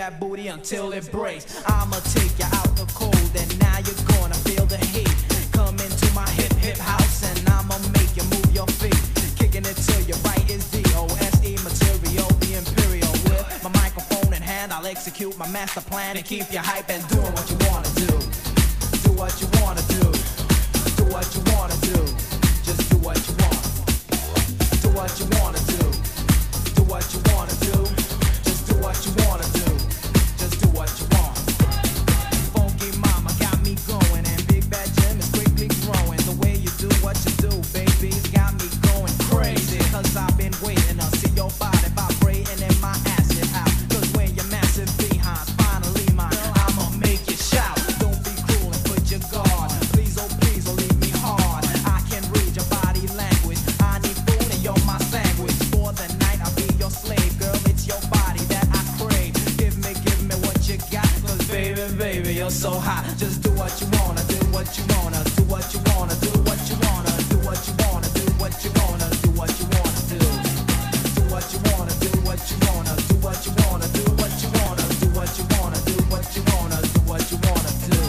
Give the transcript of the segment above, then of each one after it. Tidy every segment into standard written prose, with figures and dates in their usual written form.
that booty until it breaks. I'ma take you out the cold and now you're gonna feel the heat. Come into my hip hip house and I'ma make you move your feet. Kicking it till your right is D-O-S-E material, the imperial. With my microphone in hand, I'll execute my master plan and keep you hype and doing what you wanna do. Do what you wanna do. Do what you wanna do. Just do what you want. Do what you wanna do. Do what you wanna do. Just do what you wanna do. Just do what you want. Funky mama got me going and Big Bad Jim is quickly growing. The way you do what you do, baby, got me going crazy. Cause I've been waiting to see your body vibrating in my acid house. Cause when your massive behinds finally mine, I'ma make you shout. Don't be cruel and put your guard. Please, oh leave me hard. I can read your body language. I need food and you're my sandwich. For the night I'll be your slave, girl. It's your body that I crave. Give me what you got. Cause baby, you're so hot. Just do what you wanna, do what you wanna, do what you wanna, do what you wanna, do what you wanna, do what you wanna, do what you wanna do. Do what you wanna, do what you wanna, do what you wanna, do what you wanna, do what you wanna, do what you wanna, do what you wanna do.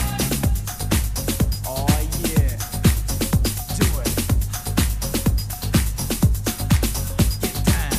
Oh yeah, do it. Get down.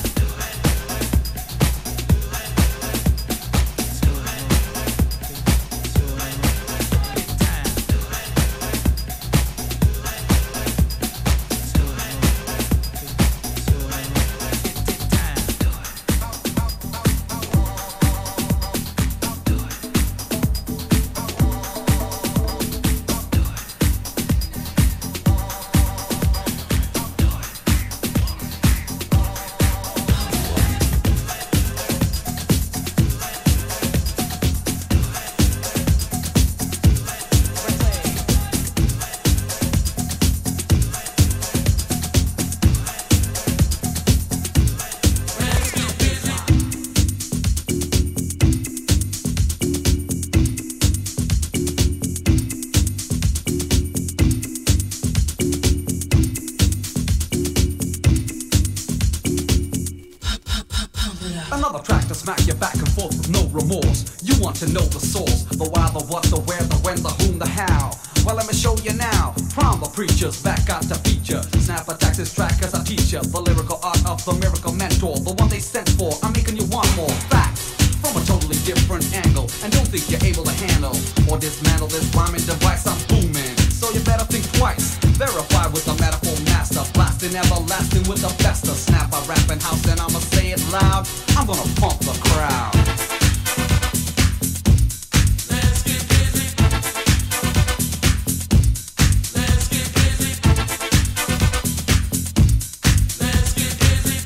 Another track to smack you back and forth with no remorse. You want to know the source, the why, the what, the where, the when, the whom, the how. Well, let me show you now. Prom the preachers back out to feature. Snap attacks this track as a teacher. The lyrical art of the miracle mentor, the one they sent for. I'm making you want more facts from a totally different angle. And don't think you're able to handle or dismantle this rhyming device. I'm booming, so you better think twice. Verify with the metaphor master, blasting everlasting with the best of snap. I rap in house and I'ma say it loud. I'm gonna pump the crowd. Let's get busy. Let's get busy. Let's get busy.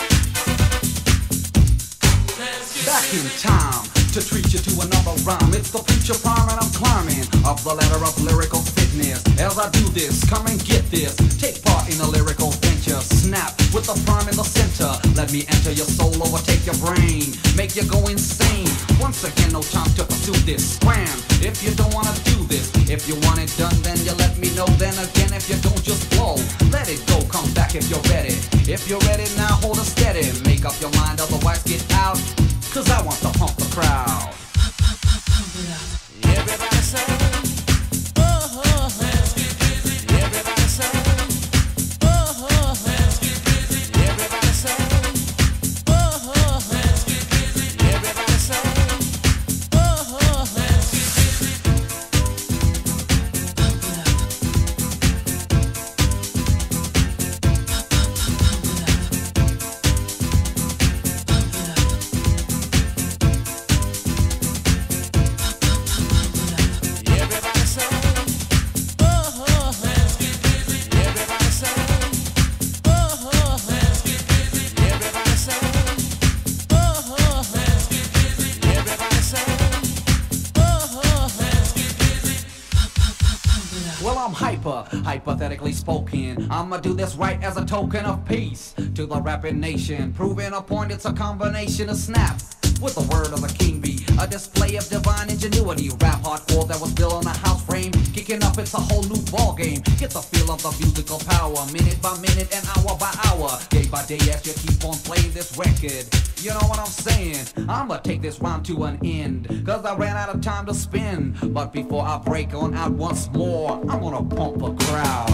Let's get Back in time to treat you to another rhyme. It's the future prime and I'm climbing up the ladder of lyrical fitness. As I do this, come and get this. Take part in a lyrical venture. Snap with the prime in the center. Let me enter your soul, overtake your brain, make you go insane. Once again, no time to pursue this. Scram if you don't wanna do this. If you want it done, then you let me know. Then again, if you don't, just blow. Let it go, come back if you're ready. If you're ready now, hold it steady. Make up your mind, otherwise get out. Cause I want to pump the crowd. everybody say, oh, let's get busy. Everybody say, oh, let's get busy. Everybody say, oh, let's get busy. Everybody say, oh, let's get busy. Everybody say, oh, let's get busy. Everybody say, oh, let's get busy. Everybody say, oh, let's get busy. Everybody say, oh, let's get busy. Well, I'm hypothetically spoken. I'ma do this right as a token of peace to the rapping nation. Proving a point, it's a combination of snap with the word of the king bee. A display of divine ingenuity. Rap hardcore that was built on a house frame. Kicking up, it's a whole new ball game. Get the feel of the musical power. Minute by minute and hour by hour. Day by day as you keep on playing this record. You know what I'm saying? I'ma take this rhyme to an end, cause I ran out of time to spin. But before I break on out once more, I'm gonna pump a crowd.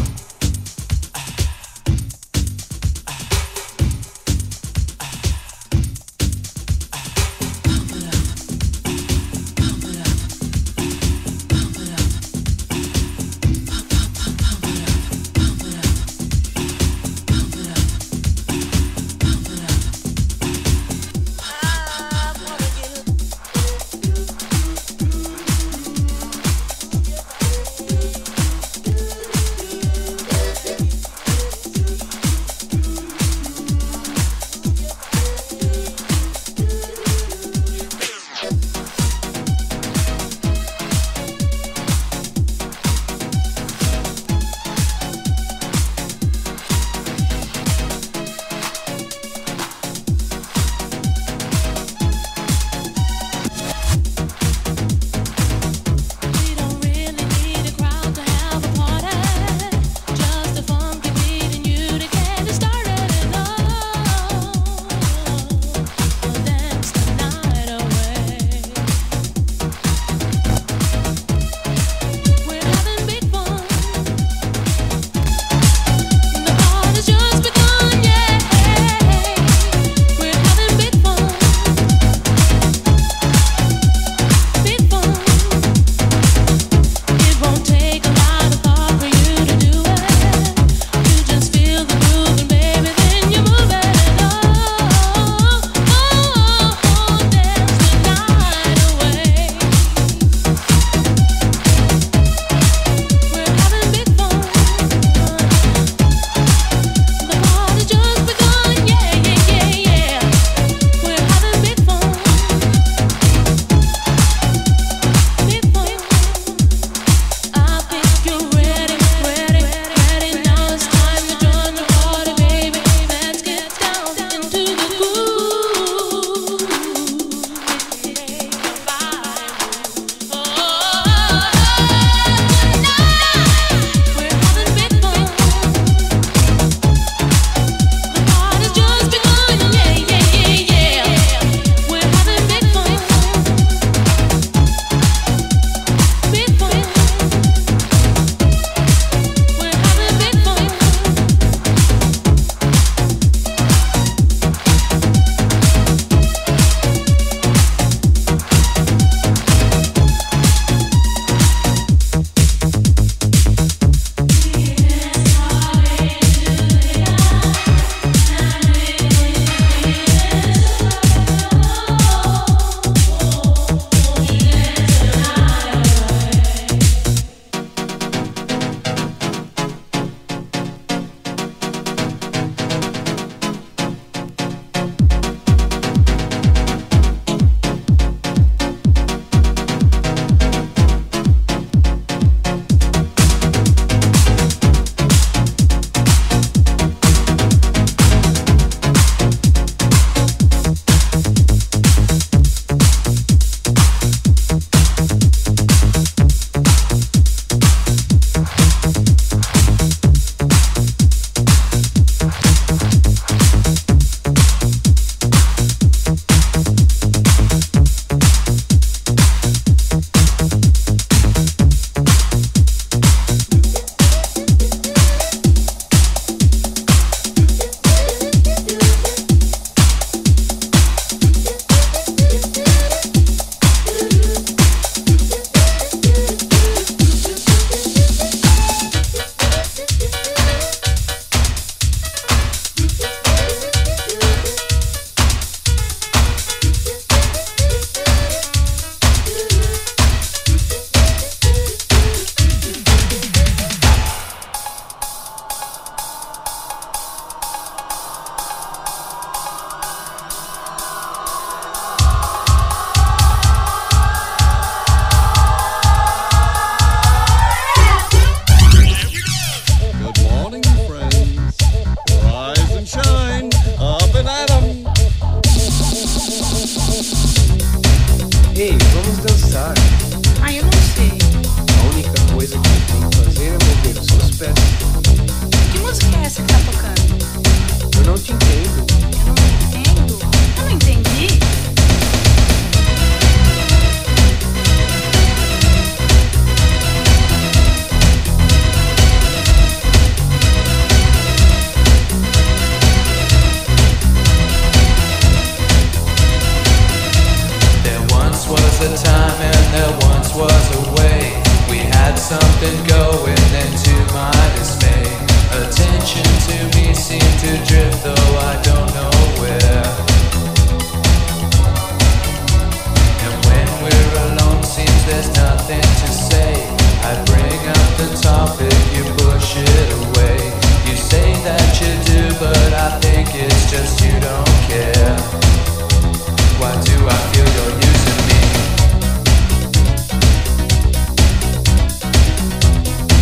and going, then to my dismay, attention to me seemed to drift, though I don't know where. And when we're alone, seems there's nothing to say. I bring up the topic, you push it away. You say that you do, but I think it's just you don't care. Why do I feel you're using me?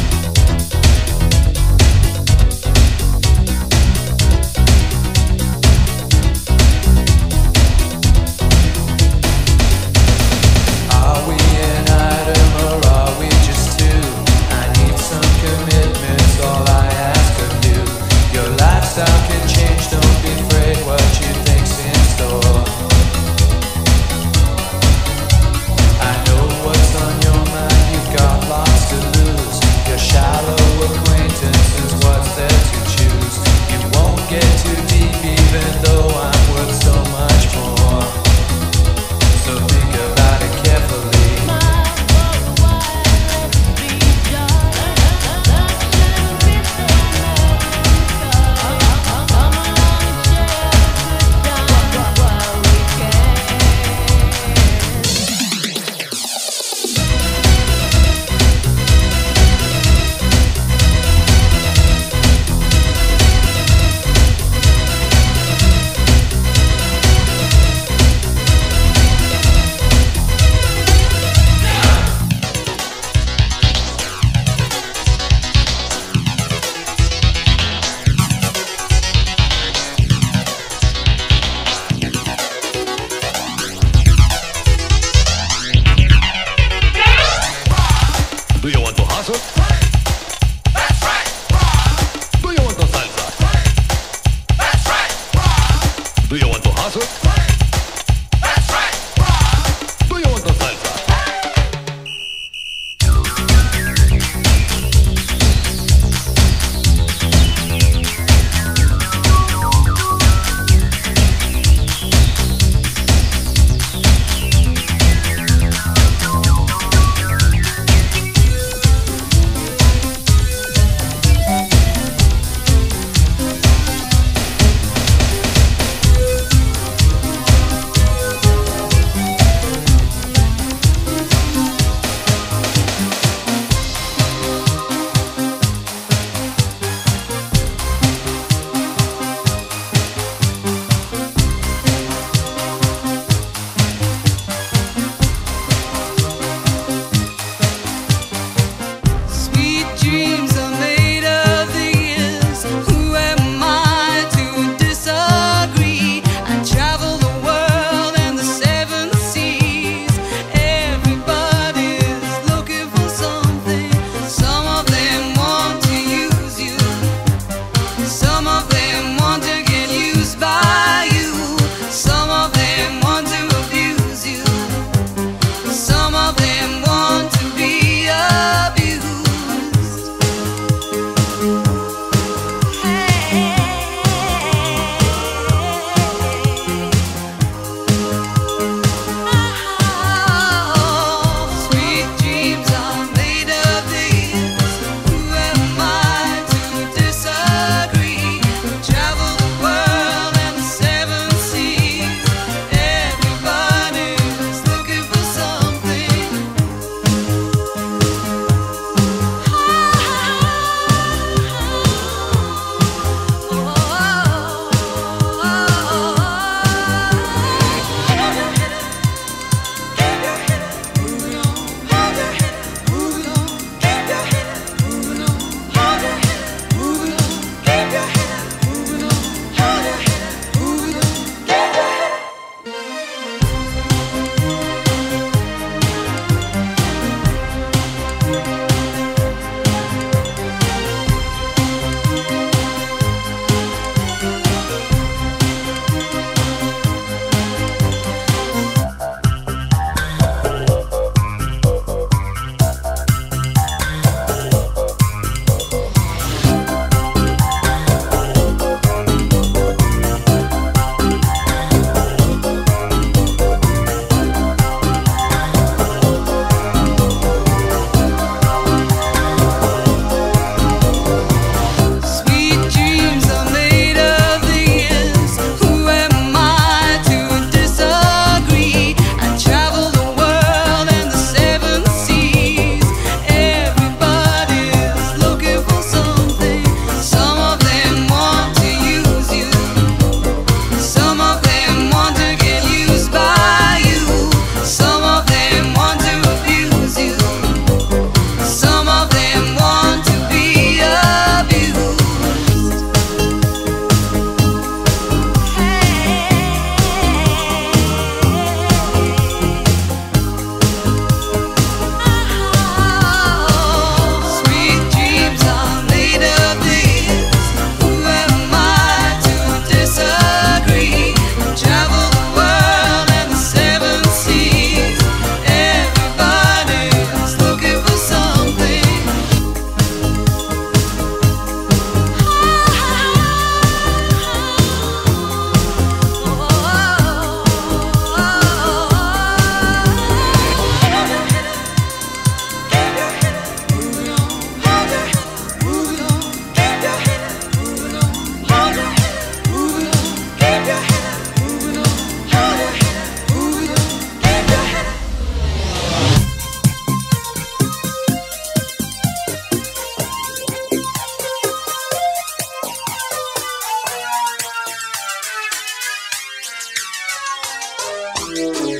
Thank